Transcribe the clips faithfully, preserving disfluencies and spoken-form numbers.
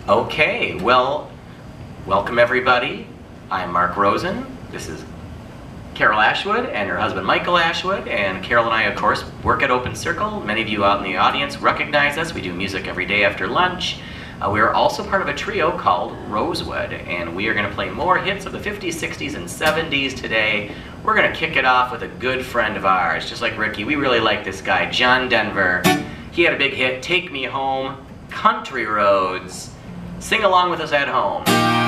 Okay, well, welcome everybody. I'm Mark Rosen. This is Carol Ashwood and her husband Michael Ashwood, and Carol and I, of course, work at Open Circle. Many of you out in the audience recognize us. We do music every day after lunch. Uh, we are also part of a trio called Rosewood, and we are going to play more hits of the fifties, sixties, and seventies today. We're going to kick it off with a good friend of ours, just like Ricky. We really like this guy, John Denver. He had a big hit, Take Me Home, Country Roads. Sing along with us at home.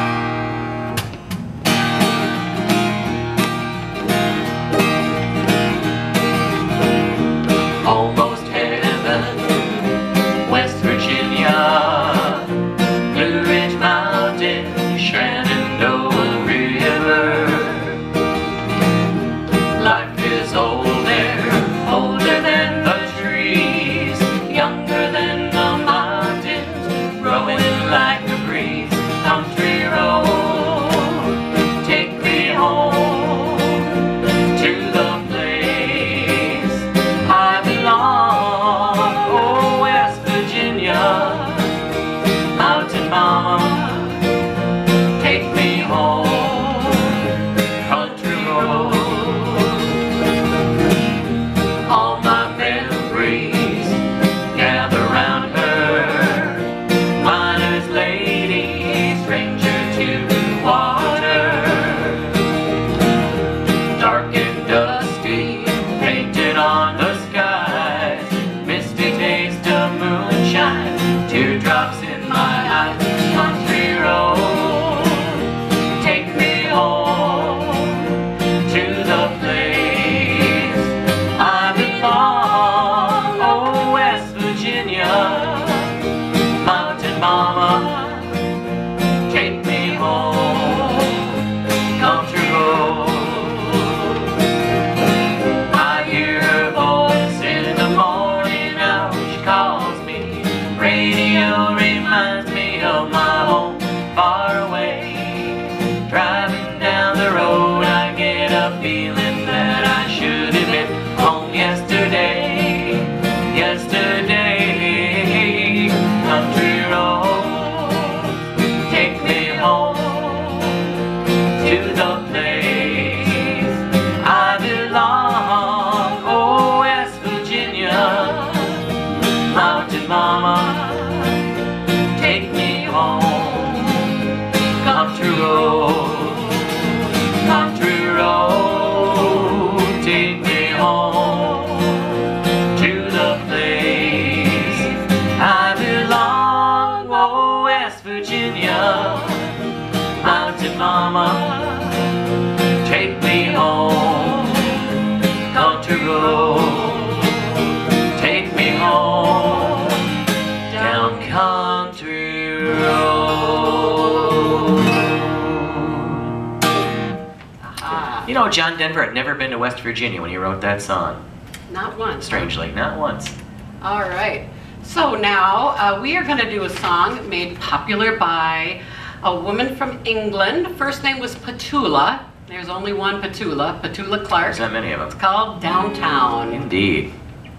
Almost heaven, West Virginia, Blue Ridge Mountain, Shenandoah River. Life is old there, older than the trees, younger than the mountains, growing like a breeze. Country road, take me home to the place I belong. Oh, West Virginia, mountain mama, take me home. Country road, all my memories gather round her. Miner's lady, stranger to water, dark and dusty, painted on the skies, misty taste of moonshine, teardrops in my eyes. Country road, take me home to the place I belong. Oh, West Virginia, mountain mama, take me home. Country road, I hear her voice in the morning hour. She calls me. Radio reminds me of my home far away. Driving down the road, I get a feeling that I should have been home yesterday. Yesterday. Country road, take me home to the place I belong. Oh, West Virginia, mountain mama, take me home. Country road, country road, take me home to the place I belong. Oh, West Virginia, mountain mama, take me home. Country road, take me home. Down country road. Ah, You know, John Denver had never been to West Virginia when he wrote that song. not once. Strangely, not once. All right. So now uh, we are going to do a song made popular by a woman from England. First name was Petula. There's only one Petula, Petula Clark. There's not many of It's them. called Downtown. Indeed.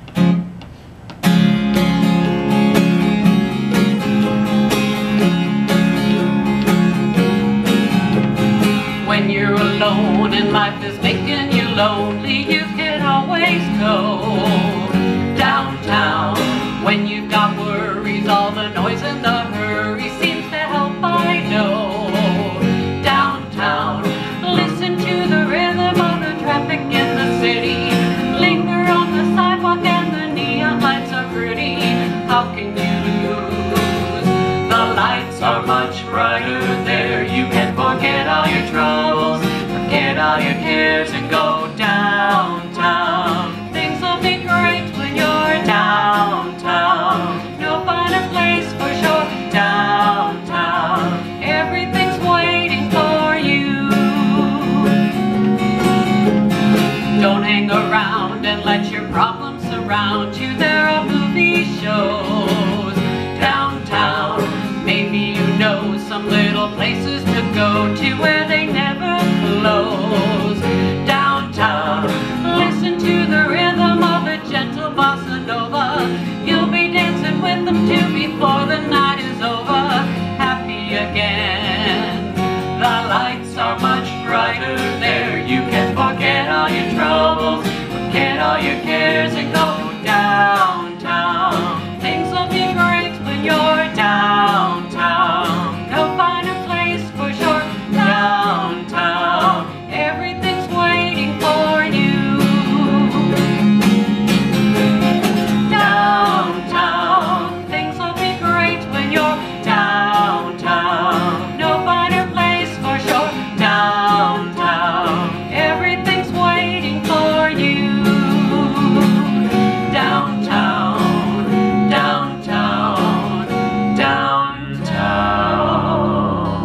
When you're alone and life is making you lonely, you can always go downtown. When you've got worries, all the noise and the hurry seems to help, I know. Downtown, listen to the rhythm of the traffic in the city. Linger on the sidewalk and the neon lights are pretty. How can you lose? The lights are much brighter there. You can forget all your troubles, forget all your cares, and go downtown. Things will be great when you're downtown. You'll find a place for sure. Downtown, everything's waiting for you. Don't hang around and let your problems surround you. There are movie shows downtown. Maybe you know some little places to go to where they never close. Downtown, listen to the rhythm of a gentle bossa nova. You'll be dancing with them too before the night is over. Have when you're downtown. No finer place for sure. Downtown, everything's waiting for you. Downtown, downtown, downtown.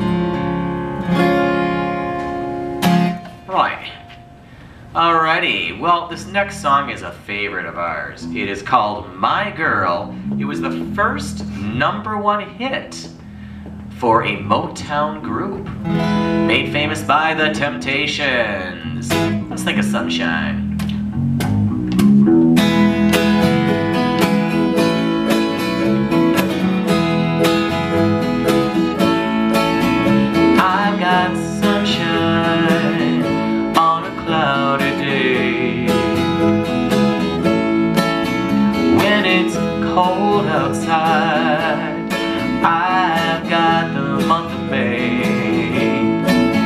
Right. Alrighty, well, this next song is a favorite of ours. It is called My Girl. It was the first number one hit for a Motown group, made famous by The Temptations. Let's think of Sunshine. I've got sunshine on a cloudy day. When it's cold outside, I've got the month of May.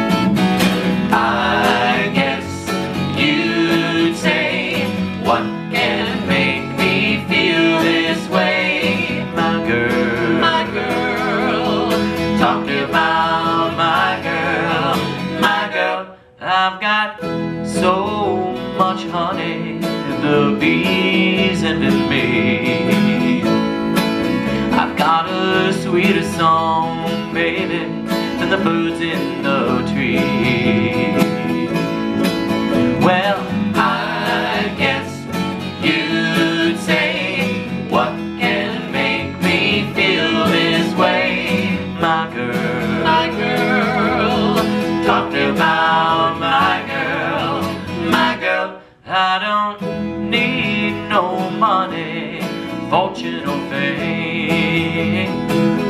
I guess you'd say, what can make me feel this way? My girl, my girl, talk about my girl, my girl. I've got so much honey, the bees envy me. I've got a sweeter song, baby, than the birds in the tree. Well, I guess you'd say, what can make me feel this way? My girl, my girl, talk about my girl, my girl. I don't need no money, fortune or fame.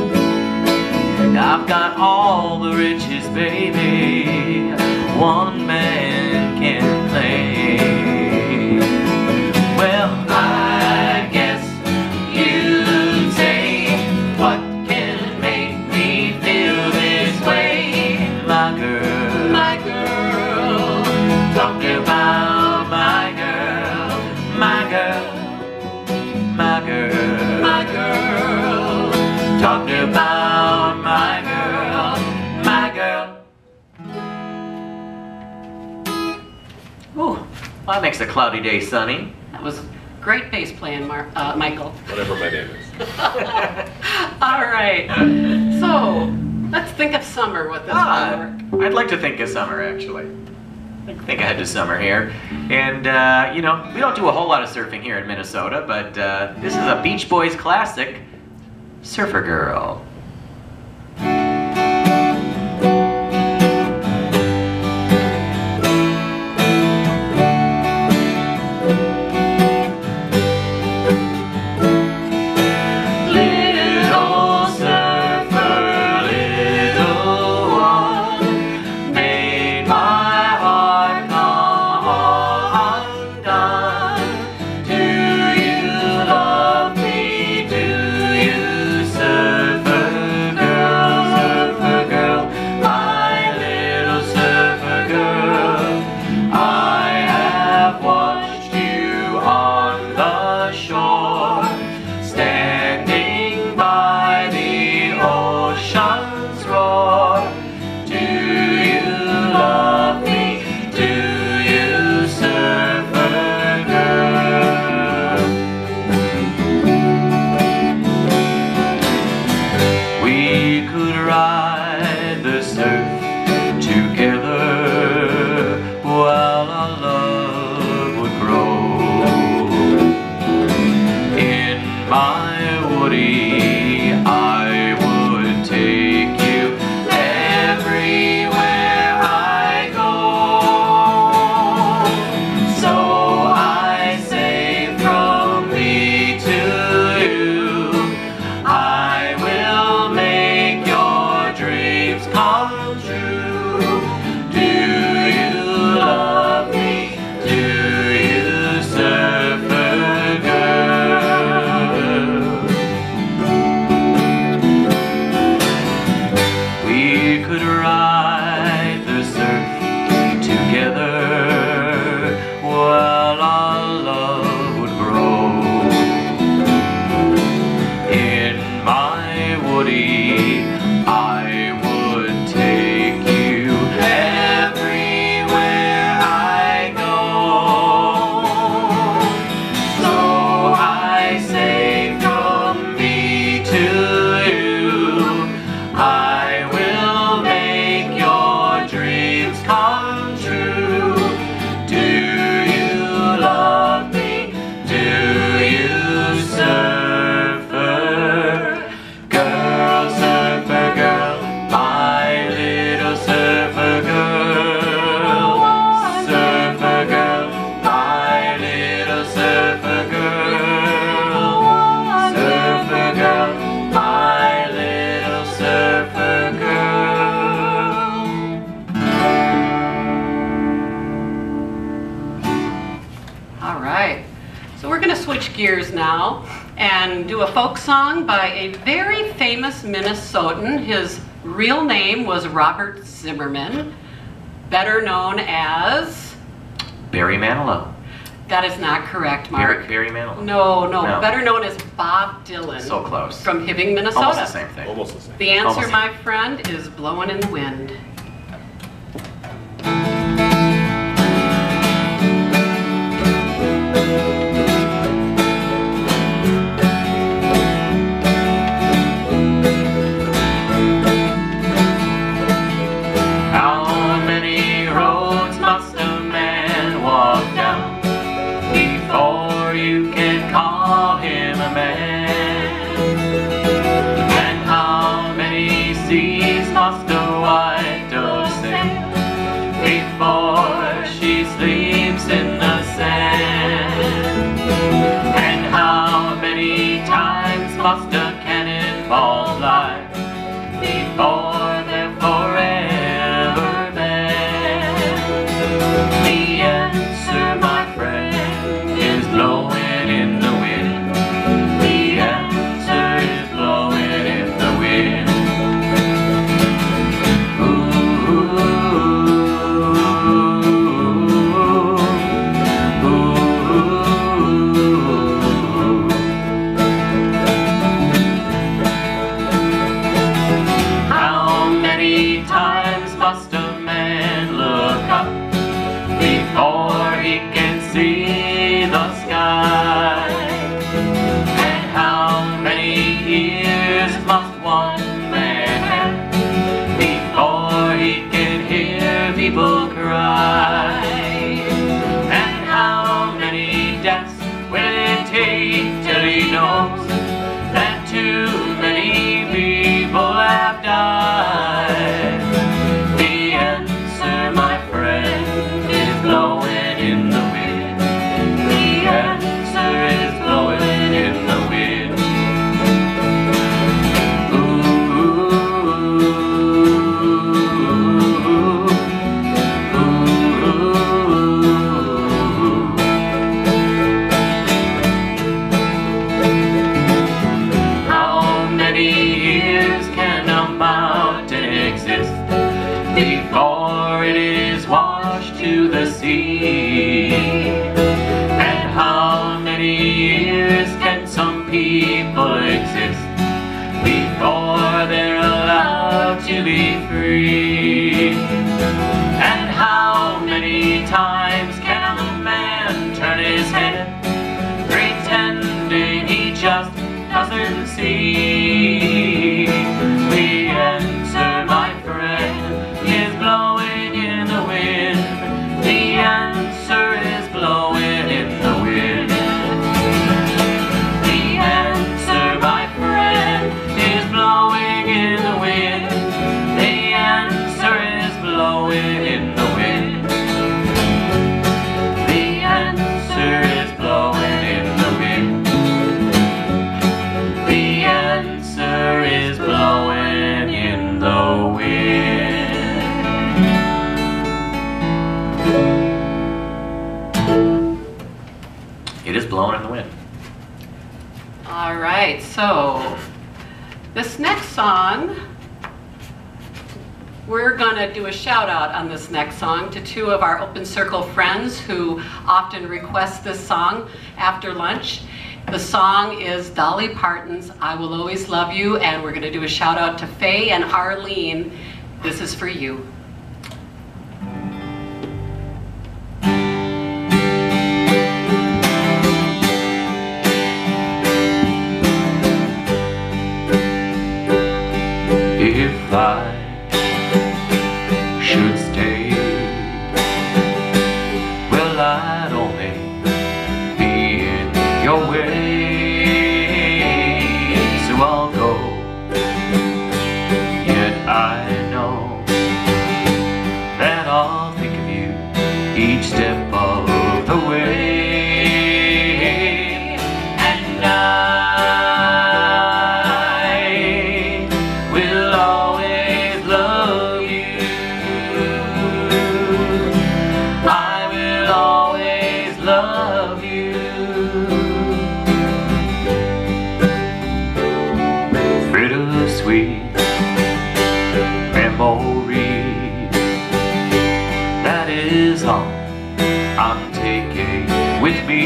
I've got all the riches, baby, one man can claim. Well, I guess you'd say, what can make me feel this way? My girl, my girl, talk about my girl, my girl, my girl, my girl, talk about my girl, my girl. Ooh, well, that makes a cloudy day sunny. That was great bass playing, Mar uh, Michael. Whatever my name is. All right, so let's think of summer with this Ah, one. I'd like to think of summer, actually. I think ahead to summer here. And, uh, you know, we don't do a whole lot of surfing here in Minnesota, but uh, this is a Beach Boys classic, Surfer Girl. Little surfer, little one, made my heart come undone. Do you love me? Do you, surfer floaty. I would take you everywhere I go. So I say from me to you, I will make your dreams come true. Do you love me? Do you, surfer girl, surfer girl, my little surfer girl, surfer girl, my little surfer girl, surfer girl, my little surfer girl. All right, so we're going to switch gears now and do a folk song by a very famous Minnesotan. His real name was Robert Zimmerman, better known as... Barry Manilow. That is not correct, Barry, Mark. Barry Manilow. No, no, No. better known as Bob Dylan. So close. From Hibbing, Minnesota. Almost the same thing. Almost the same. The answer, Almost. my friend, is Blowin' in the Wind. How many roads must a man walk down before you can call him a man? And how many seas must a white dove sail before she sleeps in the sand? And how many times must a cannonball fly before they're forever banned? The answer, my friend, is blowing in the wind. The answer is blowing in the wind. Ooh, ooh, ooh. How many times must a man look up before he can see the sky? And how many years must one man have before he can hear people cry? And how many deaths will it take till he knows that too many people have died? The answer, my friend, is blowing in the wind. The answer is blowing in the wind. Ooh, how many years can a mountain exist before it is washed to the sea? And how many years can some people exist before they're allowed to be free? And how many times can a man turn his head pretending he just doesn't see? The answer, my friend, is blowing in the wind. The answer is blowing in the wind. The answer, my friend, is blowing in the wind. The answer is blowing in the wind. The answer is blowing in the wind. The answer is blowing in the wind. It is blowing in the wind. All right, so this next song, we're going to do a shout out on this next song to two of our Open Circle friends who often request this song after lunch. The song is Dolly Parton's I Will Always Love You, and we're going to do a shout out to Faye and Arlene. This is for you. If I should stay, well, I'd only be in your way, so I'll go. Yet I know that I'll think of you each step of the way, and I love you. Bittersweet memory, that is all I'm taking with me.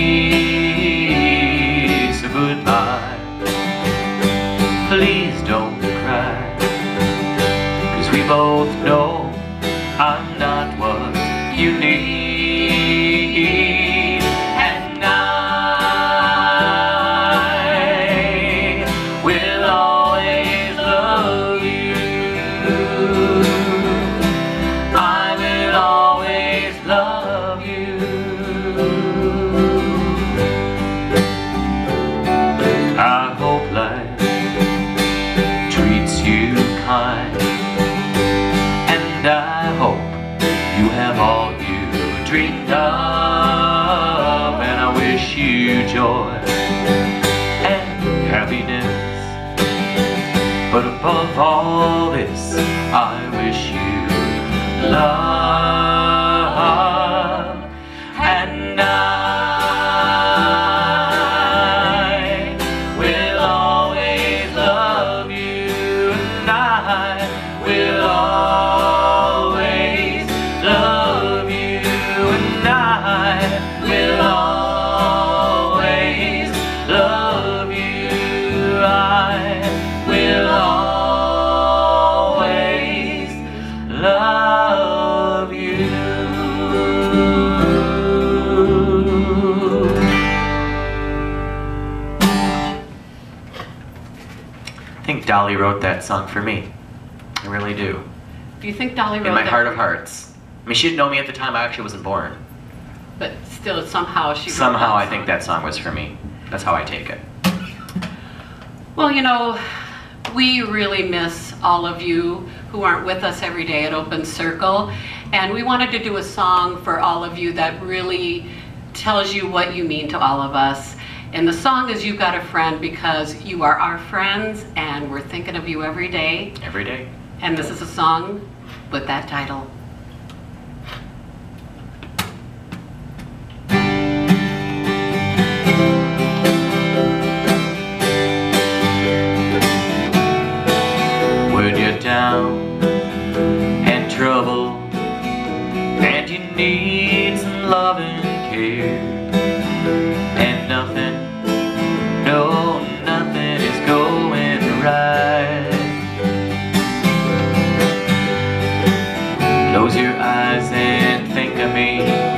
So goodbye, please don't cry, 'cause we both know I'm not what you need. And I will always love you. I will always love you. I hope life treats you kind, and I hope you have all you dreamed of, and I wish you joy and happiness. But above all this, I wish you love, and I will always love you, and I will always love you, and I will always love you. I will always love you. I think Dolly wrote that song for me. I really do. Do you think Dolly wrote In my that? heart of hearts. I mean, she didn't know me at the time I actually wasn't born. But still, somehow she wrote Somehow that I think song. that song was for me. That's how I take it. Well, you know, we really miss all of you who aren't with us every day at Open Circle, and we wanted to do a song for all of you that really tells you what you mean to all of us. And the song is You've Got a Friend, because you are our friends and we're thinking of you every day. Every day. And this is a song with that title. When you're down and trouble, and you need some love and care, and nothing, no, nothing is going right. Close your eyes and think of me.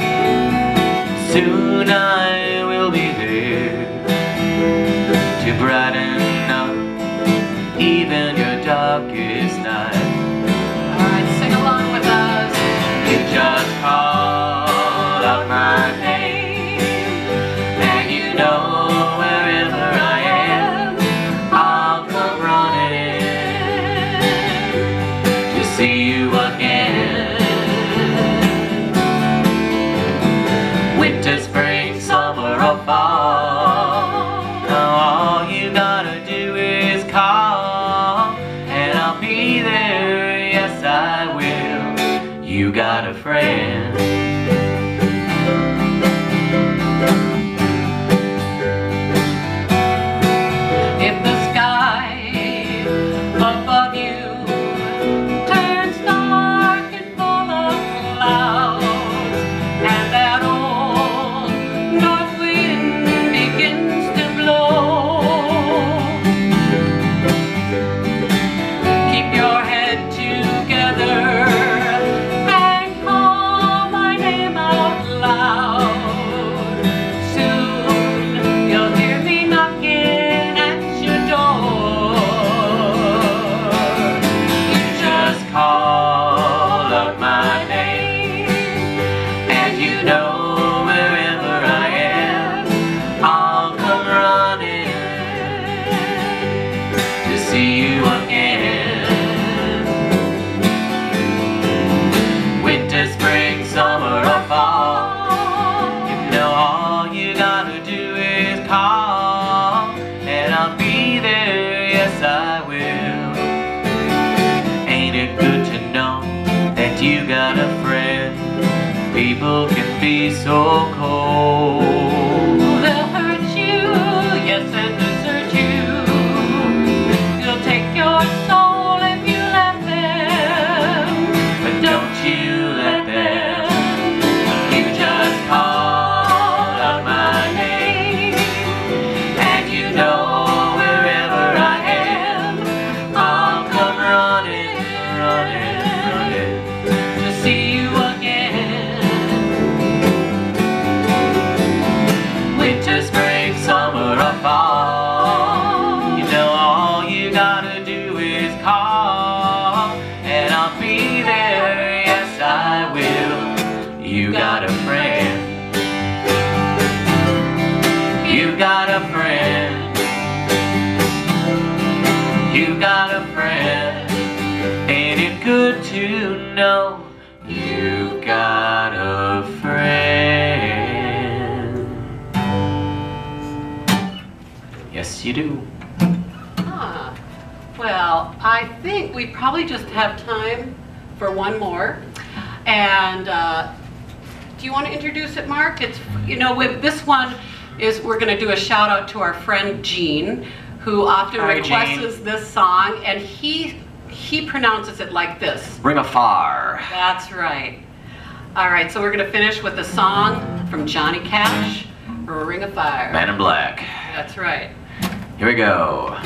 Soon I will be there to brighten up even your darkest night. Alright, sing along with us. You just call out my name, and you know wherever I am, I'll come running to see you again. Winter, spring, summer, or fall, now all you gotta do is call, and I'll be there, yes I will. You got a friend. If the sky above you turns dark and full of clouds, and that old north wind begins to yes I will. Ain't it good to know that you got a friend? People can be so cold. They'll hurt you, yes, and desert you. They'll take your soul if you let them. But don't you let them. You just call out my name, and you know wherever I am, I'll come running, running, running to see you again. Winter, spring, summer, or fall, you know all you gotta do is call, and I'll be there, yes I will. You got a friend. You got a friend. You got a friend. Ain't it good to know you got a friend? Yes, you do. Ah, well, I think we probably just have time for one more. And uh, do you want to introduce it, Mark? It's, you know, with this one is we're going to do a shout out to our friend Gene, who often Hi, requests Gene. this song, and he he pronounces it like this. Ring of Fire. That's right. All right, so we're going to finish with a song from Johnny Cash, Ring of Fire. Man in Black. That's right. Here we go.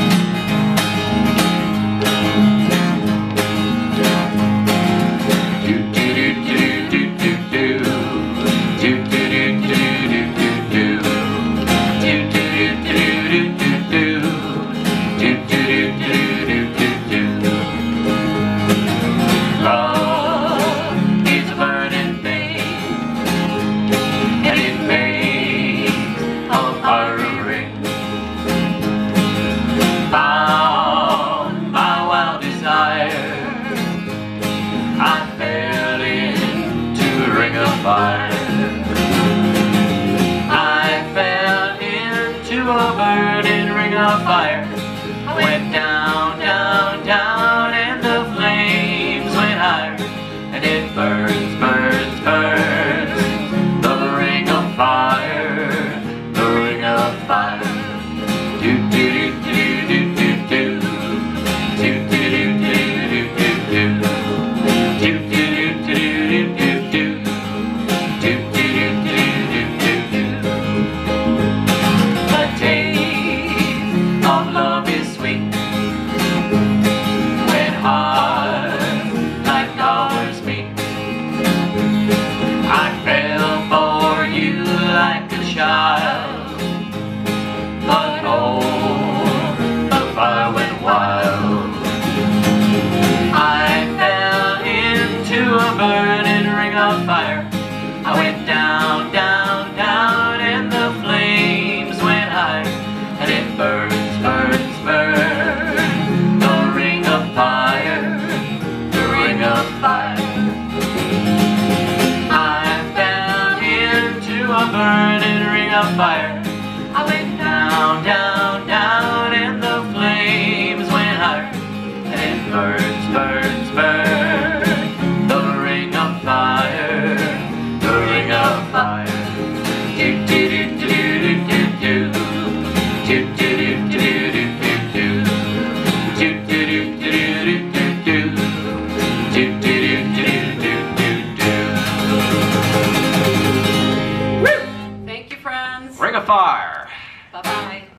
Love is a burning thing, and it makes a fire ring. Bound by wild desire, I fell into a ring of fire. I fell into a burning ring of fire. I went down, down, down, and the flames went higher. And it burns, burns, burns, the ring of fire, the ring of fire. Do do do do do do do. Do do do do do do do. Do do do do do do. Do do do do do do. The taste of love is sweet when hearts like ours meet. I fell for you like a child, but oh, the fire went wild. I fell into a burning ring of fire. I went down, down, down, and the flames went higher. And it burns, burns, burns, the ring of fire, the ring of fire. I fell into a burning ring of fire. I went down, down, down, and the flames went higher. And it burns, burns, burns, the ring of fire, the ring of fire. Do do do do do do do. Do do do do do do do. Do do do do do do do. Do do do do do do do. Thank you, friends. Ring of Fire. Bye-bye.